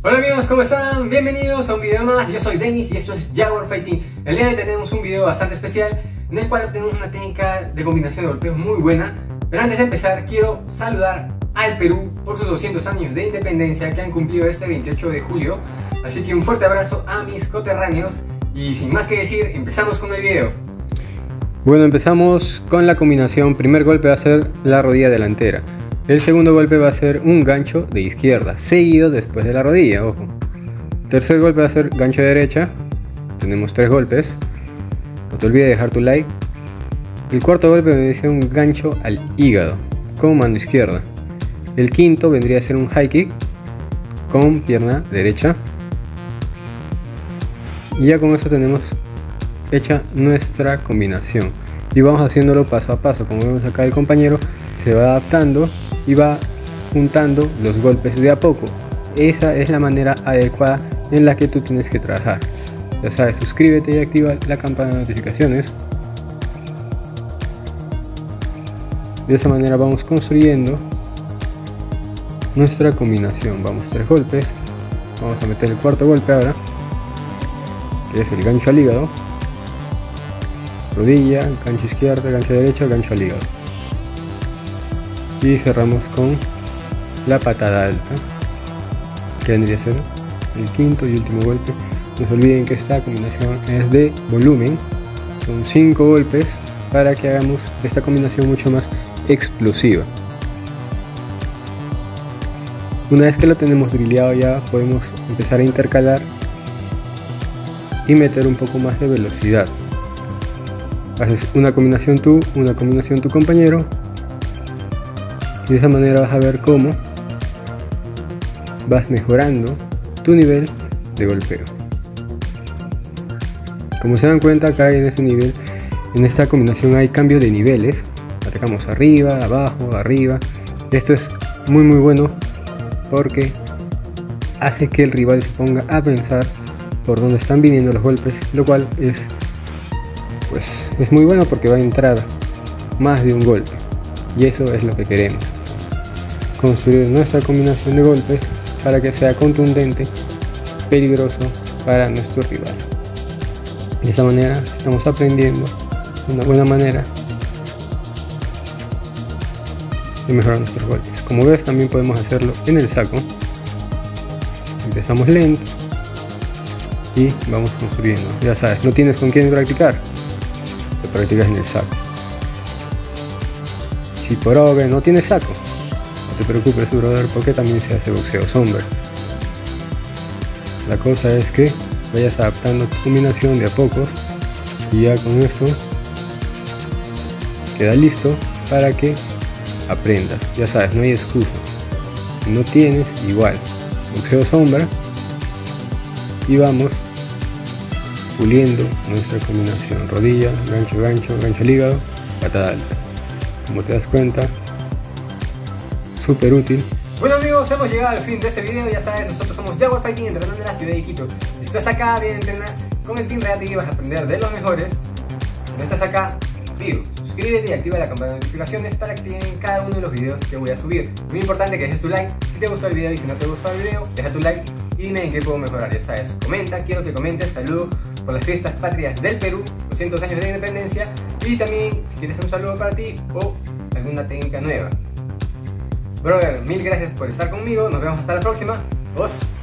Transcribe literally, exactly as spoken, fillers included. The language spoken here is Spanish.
Hola amigos, ¿cómo están? Bienvenidos a un video más. Yo soy Dennis y esto es Jaguar Fighting. El día de hoy tenemos un video bastante especial en el cual tenemos una técnica de combinación de golpeos muy buena. Pero antes de empezar quiero saludar al Perú por sus doscientos años de independencia que han cumplido este veintiocho de julio. Así que un fuerte abrazo a mis coterráneos y sin más que decir, empezamos con el video. Bueno, empezamos con la combinación. Primer golpe va a ser la rodilla delantera. El segundo golpe va a ser un gancho de izquierda, seguido después de la rodilla, ojo. Tercer golpe va a ser gancho de derecha. Tenemos tres golpes. No te olvides de dejar tu like. El cuarto golpe vendría a ser un gancho al hígado, con mano izquierda. El quinto vendría a ser un high kick, con pierna derecha. Y ya con esto tenemos hecha nuestra combinación. Y vamos haciéndolo paso a paso. Como vemos acá, el compañero se va adaptando y va juntando los golpes de a poco. Esa es la manera adecuada en la que tú tienes que trabajar. Ya sabes, suscríbete y activa la campana de notificaciones. De esa manera vamos construyendo nuestra combinación. Vamos, tres golpes. Vamos a meter el cuarto golpe ahora, que es el gancho al hígado. Rodilla, gancho izquierda, gancho derecha, gancho al hígado. Y cerramos con la patada alta, que vendría a ser el quinto y último golpe. No se olviden que esta combinación es de volumen. Son cinco golpes para que hagamos esta combinación mucho más explosiva. Una vez que lo tenemos drillado, ya podemos empezar a intercalar y meter un poco más de velocidad. Haces una combinación tú, una combinación tu compañero, y de esa manera vas a ver cómo vas mejorando tu nivel de golpeo. Como se dan cuenta, acá en este nivel, en esta combinación hay cambio de niveles. Atacamos arriba, abajo, arriba. Esto es muy muy bueno porque hace que el rival se ponga a pensar por dónde están viniendo los golpes, lo cual es pues es muy bueno porque va a entrar más de un golpe, y eso es lo que queremos, construir nuestra combinación de golpes para que sea contundente, peligroso para nuestro rival. De esta manera estamos aprendiendo una buena manera de mejorar nuestros golpes. Como ves, también podemos hacerlo en el saco. Empezamos lento y vamos construyendo. Ya sabes, no tienes con quién practicar, lo practicas en el saco. Si por obra no tienes saco, no te preocupes, brother, porque también se hace boxeo sombra. La cosa es que vayas adaptando tu combinación de a pocos, y ya con esto queda listo para que aprendas. Ya sabes, no hay excusa. Si no tienes, igual, boxeo sombra, y vamos puliendo nuestra combinación. Rodilla, gancho, gancho, gancho al hígado, patada alta. Como te das cuenta, súper útil. Bueno amigos, hemos llegado al fin de este video. Ya sabes, nosotros somos Jaguar Fighting, entrenando en la ciudad de Quito. Si estás acá, bien entrenar con el Team Reate y vas a aprender de los mejores. Si no estás acá, pido, suscríbete y activa la campana de notificaciones para que te lleguen cada uno de los videos que voy a subir. Muy importante que dejes tu like si te gustó el video, y si no te gustó el video, deja tu like y dime en qué puedo mejorar. Ya sabes, comenta, quiero que comentes. Saludo por las fiestas patrias del Perú, doscientos años de independencia, y también si quieres un saludo para ti o alguna técnica nueva. Brother, mil gracias por estar conmigo, nos vemos hasta la próxima. Os